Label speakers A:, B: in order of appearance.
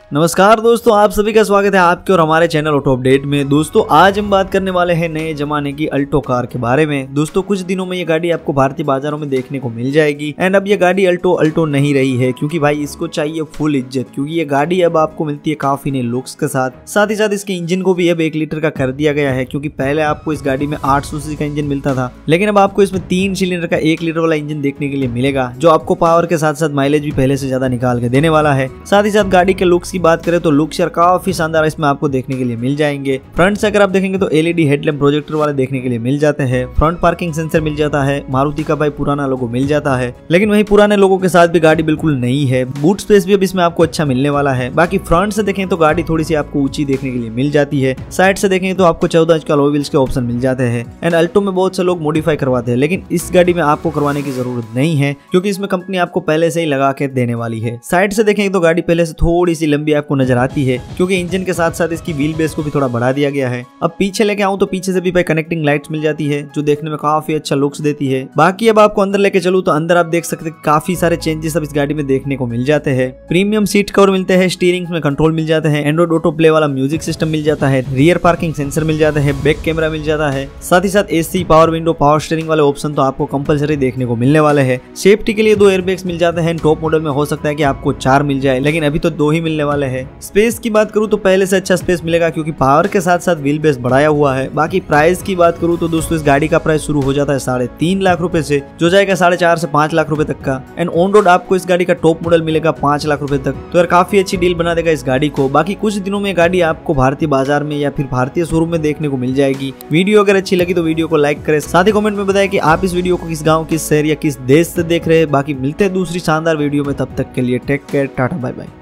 A: नमस्कार दोस्तों, आप सभी का स्वागत है आपके और हमारे चैनल ऑटो अपडेट में। दोस्तों आज हम बात करने वाले हैं नए जमाने की अल्टो कार के बारे में। दोस्तों कुछ दिनों में ये गाड़ी आपको भारतीय बाजारों में देखने को मिल जाएगी। एंड अब ये गाड़ी अल्टो नहीं रही है, क्योंकि भाई इसको चाहिए फुल इज्जत, क्योंकि ये गाड़ी अब आपको मिलती है काफी नए लुक्स के साथ ही साथ इसके इंजन को भी अब 1 लीटर का कर दिया गया है। क्योंकि पहले आपको इस गाड़ी में 800 सीसी का इंजन मिलता था, लेकिन अब आपको इसमें 3 सिलेंडर का 1 लीटर वाला इंजन देखने के लिए मिलेगा, जो आपको पावर के साथ साथ माइलेज भी पहले से ज्यादा निकाल के देने वाला है। साथ ही साथ गाड़ी के लुक्स की बात करें तो लुक्स यार काफी शानदार इसमें आपको देखने के लिए मिल जाएंगे। फ्रंट से अगर आप देखेंगे तो एलईडी हेडलैम्प प्रोजेक्टर वाले देखने के लिए मिल जाते हैं। फ्रंट पार्किंग सेंसर मिल जाता है। मारुति का भाई पुराना लोगो मिल जाता है, लेकिन वही पुराने लोगों के साथ भी गाड़ी बिल्कुल नई है। बूट स्पेस भी अब इसमें आपको अच्छा मिलने वाला है। बाकी फ्रंट से देखें तो गाड़ी थोड़ी सी आपको ऊंची देखने के लिए मिल जाती है। साइड से देखें तो आपको 14 इंच का अलॉय व्हील्स के ऑप्शन मिल जाते हैं। एंड अल्टो में बहुत से लोग मॉडिफाई करवाते हैं, लेकिन इस गाड़ी में आपको करवाने की जरूरत नहीं है, क्योंकि इसमें कंपनी आपको पहले से ही लगा के देने वाली है। साइड से देखें तो गाड़ी पहले से थोड़ी सी लंबी आपको नजर आती है, क्योंकि इंजन के साथ साथ इसकी व्हील बेस को भी थोड़ा बढ़ा दिया गया है। अब पीछे लेके आऊं तो पीछे से भी भाई कनेक्टिंग लाइट्स मिल जाती है, जो देखने में काफी अच्छा लुक्स देती है। बाकी अब आपको अंदर लेके चलूं तो अंदर आप देख सकते हैं काफी सारे चेंजेस अब इस गाड़ी में देखने को मिल जाते हैं। प्रीमियम सीट कवर मिलते हैं, स्टीयरिंग में कंट्रोल मिल जाते हैं, एंड्रॉइड ऑटो प्ले वाला म्यूजिक सिस्टम मिल जाता है, रियर पार्किंग सेंसर मिल जाता है, बैक कैमरा मिल जाता है। साथ ही साथ AC, power window, power steering वाले ऑप्शन तो आपको कंपलसरी देखने को मिलने वाले हैं। सेफ्टी के लिए 2 एयरबैग्स मिल जाते हैं। टॉप मॉडल में हो सकता है कि आपको 4 मिल जाए, लेकिन अभी तो 2 ही मिलने वाले हैं। स्पेस की बात करूं तो पहले से अच्छा स्पेस मिलेगा, क्योंकि पावर के साथ साथ व्हील बेस बढ़ाया हुआ है। बाकी प्राइस की बात करूं तो दोस्तों इस गाड़ी का प्राइस शुरू हो जाता है 3.5 लाख रुपए से, जो जाएगा 4.5 से 5 लाख रुपए तक का। एंड ऑन रोड आपको इस गाड़ी का टॉप मॉडल मिलेगा 5 लाख रुपए तक। तो यार काफी अच्छी डील बना देगा इस गाड़ी को। बाकी कुछ दिनों में गाड़ी आपको भारतीय बाजार में या फिर भारतीय शोरूम में देखने को मिल जाएगी। वीडियो अगर अच्छी लगी तो वीडियो को लाइक करें, साथ ही कमेंट में बताएं कि आप इस वीडियो को किस गाँव, किस शहर या किस देश से देख रहे हैं। बाकी मिलते हैं दूसरी शानदार वीडियो में, तब तक के लिए take care, tata bye bye.